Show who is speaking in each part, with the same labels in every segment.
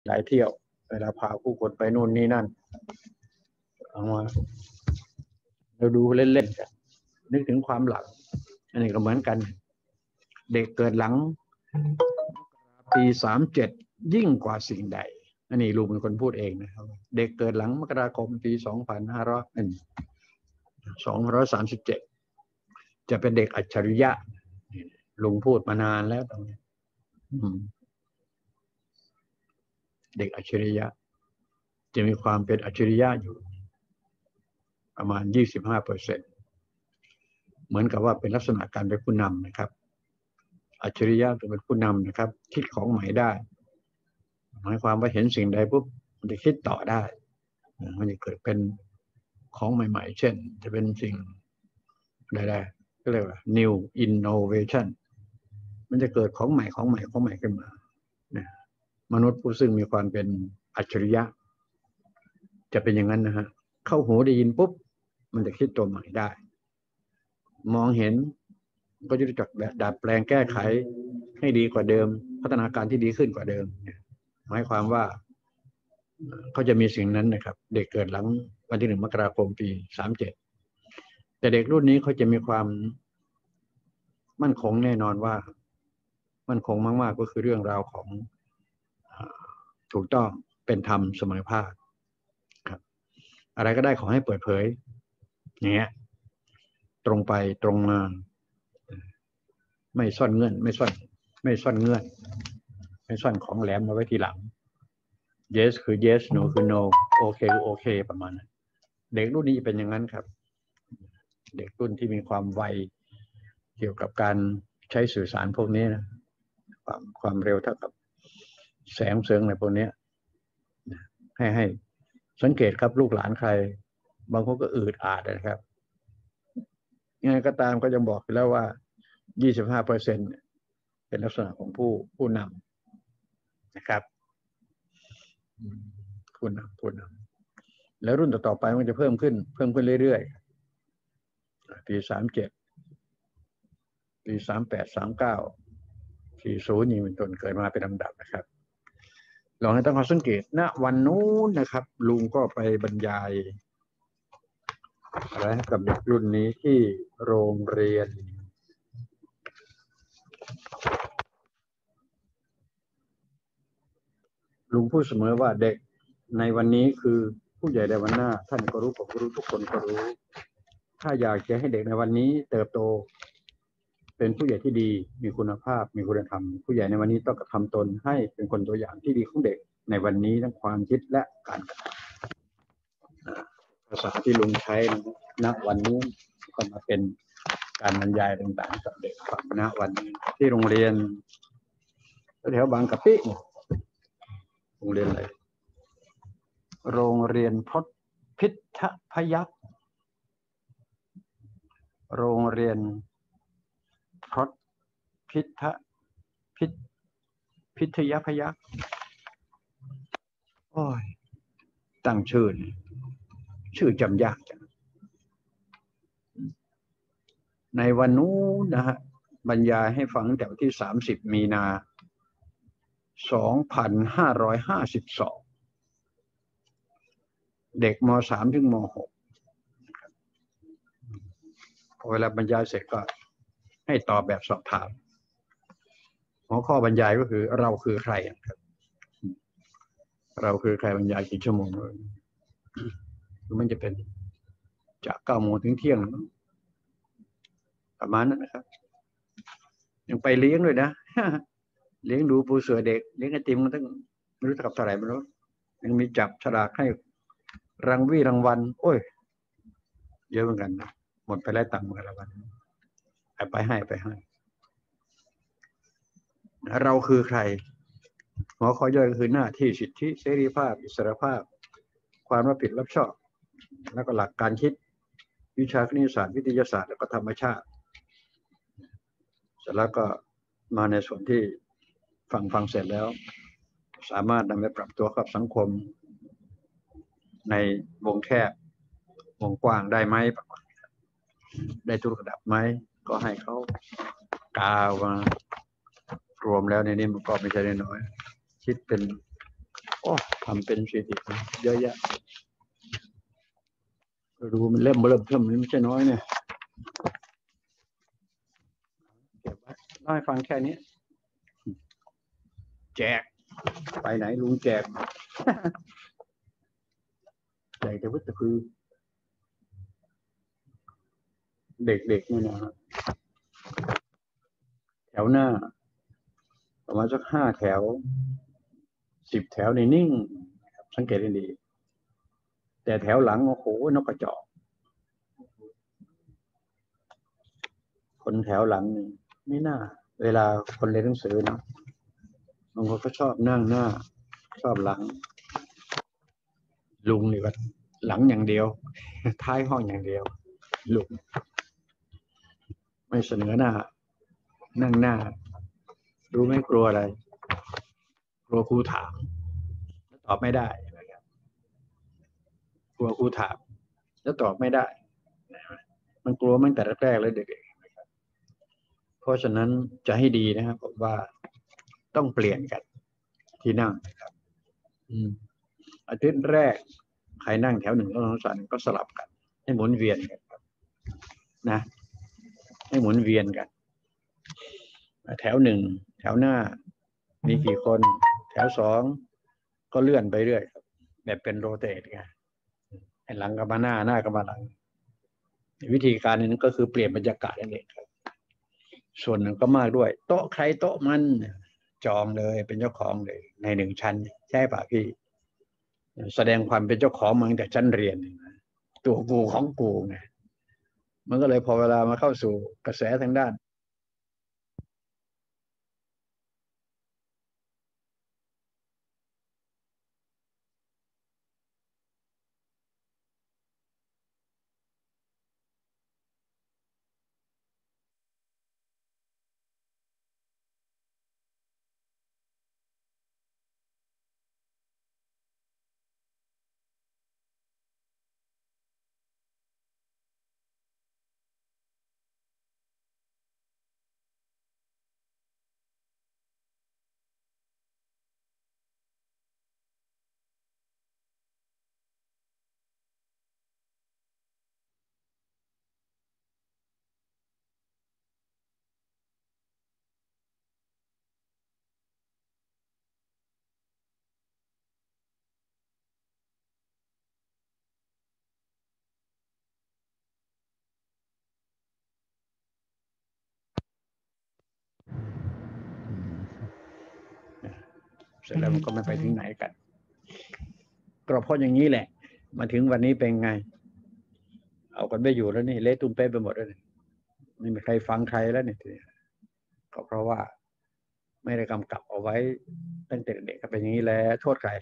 Speaker 1: หลายเที่ยวเวลาพาผู้คนไปนู่นนี่นั่นเอามาเราดูเล่นๆกันนึกถึงความหลังอันนี้ก็เหมือนกันเด็กเกิดหลังปี37ยิ่งกว่าสิ่งใดอันนี้ลุงเป็นคนพูดเองนะครับเด็กเกิดหลังมกราคมปี2537จะเป็นเด็กอัจฉริยะลุงพูดมานานแล้วตรงนี้เด็กอัจฉริยะจะมีความเป็นอัจฉริยะอยู่ประมาณ 25%เหมือนกับว่าเป็นลักษณะการเป็นผู้นำนะครับอัจฉริยะจะเป็นผู้นำนะครับคิดของใหม่ได้หมายความว่าเห็นสิ่งใดปุ๊บมันจะคิดต่อได้มันจะเกิดเป็นของใหม่ๆเช่นจะเป็นสิ่งใดๆก็เรียกว่า new innovation มันจะเกิดของใหม่ขึ้นมานะมนุษย์ผู้ซึ่งมีความเป็นอัจฉริยะจะเป็นอย่างนั้นนะฮะเข้าหูได้ยินปุ๊บมันจะคิดตัวใหม่ได้มองเห็นก็จะรู้จักดัดแปลงแก้ไขให้ดีกว่าเดิมพัฒนาการที่ดีขึ้นกว่าเดิมหมายความว่าเขาจะมีสิ่งนั้นนะครับเด็กเกิดหลังวันที่1 มกราคมปี37แต่เด็กรุ่นนี้เขาจะมีความมั่นคงแน่นอนว่ามั่นคงมากๆก็คือเรื่องราวของถูกต้องเป็นธรรมเสมอภาคครับอะไรก็ได้ขอให้เปิดเผยอย่างเงี้ยตรงไปตรงมาไม่ซ่อนเงื่อนไม่ซ่อนเงื่อนไม่ซ่อนของแหลมมาไว้ทีหลัง yes คือ yes no คือ no โอเคคือโอเคประมาณนั้นเด็กรุ่นนี้เป็นอย่างนั้นครับเด็กรุ่นที่มีความไวเกี่ยวกับการใช้สื่อสารพวกนี้นะความเร็วเท่ากับแสงเสริงอะไรพวกนี้ให้สังเกตครับลูกหลานใครบางคนก็อืดอาดนะครับยังไงก็ตามก็ยังบอกไปแล้วว่า 25% เป็นลักษณะของผู้นำนะครับผู้นำแล้วรุ่นต่อไปมันจะเพิ่มขึ้นเรื่อยๆปี37ปี38 39 40นี่เป็นต้นเกิดมาเป็นลำดับนะครับลองให้ตั้งข้อสังเกตณวันนู้นนะครับลุงก็ไปบรรยายอะไรกับเด็กรุ่นนี้ที่โรงเรียนลุงพูดเสมอว่าเด็กในวันนี้คือผู้ใหญ่ในวันหน้าท่านก็รู้ผมก็รู้ทุกคนก็รู้ถ้าอยากจะให้เด็กในวันนี้เติบโตเป็นผู้ใหญ่ที่ดีมีคุณภาพมีคุณธรรมผู้ใหญ่ในวันนี้ต้องกระทำตนให้เป็นคนตัวอย่างที่ดีของเด็กในวันนี้ทั้งความคิดและการกระทำภาษาที่ลุงใช้ณวันนี้ก็มาเป็นการบรรยายต่างๆกับเด็กฟังณวันนี้ที่โรงเรียนแถวบางกะปิโรงเรียนอะไรโรงเรียนพิทพยัคฆ์โรงเรียนพิทยพยัคฆ์โอ้ยตั้งชื่อจำยากจังในวันนู้นนะฮะบรรยายให้ฟังแต่วันที่30 มีนา 2552เด็กม.3 ถึงม.6พอเวลาบรรยายเสร็จก็ให้ตอบแบบสอบถามหัวข้อบรรยายก็คือเราคือใครครับเราคือใครบรรยายกี่ชั่วโมงมันจะเป็นจาก9 โมงถึงเที่ยงประมาณนั้นนะครับยังไปเลี้ยงด้วยนะเลี้ยงดูปูเสือเด็กเลี้ยงไอติมมันตั้งไม่รู้เท่าไหร่ไม่รู้ยังมีจับฉลากให้รางวัลโอ้ยเยอะเหมือนกันนะหมดไปแล้วตังค์เหมือนกันละวันไปให้เราคือใครหัวข้อย่อยก็คือหน้าที่สิทธิเสรีภาพอิสรภาพความรับผิดรับชอบแล้วก็หลักการคิดวิชาคณิตศาสตร์วิทยาศาสตร์แล้วก็ธรรมชาติเสร็จแล้วก็มาในส่วนที่ฟังเสร็จแล้วสามารถนำไปปรับตัวกับสังคมในวงแคบวงกว้างได้ไหมได้ทุกระดับไหมก็ให้เขากาวมารวมแล้วในนี้มันก็ไม่ใช่น้อยคิดเป็นำเป็นสิริเยอะแยะดูมันเริ่มเพิ่มมันไม่ใช่น้อยเนี่ยเก็บไว้เล่าให้ฟังแค่นี้แจกไปไหนลุงแจกแจกแต่วัตถุคือเด็กๆนี่นะแถวหน้าประมาณสัก5 แถว 10 แถวในนิ่งสังเกตให้ดีแต่แถวหลังโอ้โหนกกระจอกคนแถวหลังนี่ไม่น่าเวลาคนเรียนหนังสือนะบางคนก็ชอบนั่งหน้าชอบหลังลุงนี่ก็หลังอย่างเดียวท้ายห้องอย่างเดียวลุงไม่เสนอหน้านั่งหน้ารู้ไม่กลัวอะไรกลัวครูถามตอบไม่ได้นะครับกลัวครูถามแล้วตอบไม่ได้มันกลัวตั้งแต่แรกๆเลยเด็กๆเพราะฉะนั้นจะให้ดีนะครับผมว่าต้องเปลี่ยนกันที่นั่งนะครับอาทิตย์แรกใครนั่งแถว1แล้ว2 3ก็สลับกันให้หมุนเวียนกันครับนะให้หมุนเวียนกันแถว1แถวหน้ามีกี่คนแถว2ก็เลื่อนไปเรื่อยครับแบบเป็นโรเตทไงให้หลังกับมาหน้าหน้ากับมาหลังวิธีการนี้ก็คือเปลี่ยนบรรยากาศนั่นเองครับส่วนหนึ่งก็มากด้วยโต๊ะใครโต๊ะมันจองเลยเป็นเจ้าของเลยใน1 ชั้นใช่ป่ะพี่แสดงความเป็นเจ้าของมาตั้งแต่ชั้นเรียนตัวกูของกูไงมันก็เลยพอเวลามาเข้าสู่กระแสทางด้านเสร็จแล้วมันก็ไม่ไปถึงไหนกันก็เพราะอย่างนี้แหละมาถึงวันนี้เป็นไงเอากันไม่อยู่แล้วนี่เละตุ้มเป๊ะไปหมดแล้วนี่ไม่มีใครฟังใครแล้วนี่ก็เพราะว่าไม่ได้กำกับเอาไว้ตั้งแต่เด็กก็เป็นอย่างนี้แล้วโทษใคร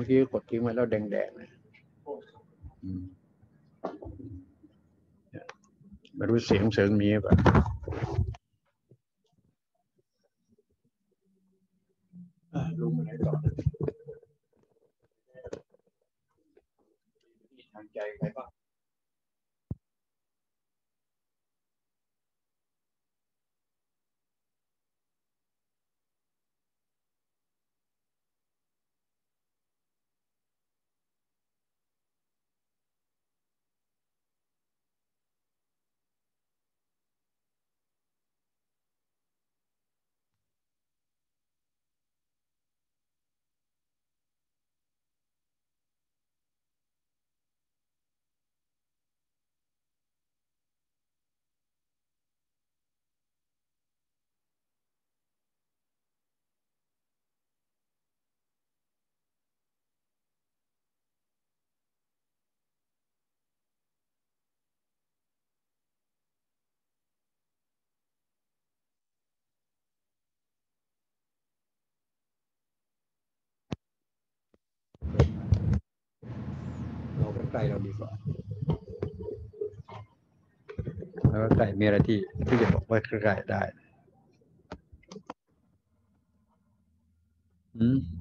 Speaker 1: เมื่อกี้กดทิ้งไว้แล้วแดงๆนะไม่รู้เสียงเสริงมีป่ะลุงอะไรต่อทางใจใครบ้างเราใกล้ๆเราดีกว่าแล้วก็ใกล้มีอะไรที่จะบอกว่าใกล้ๆได้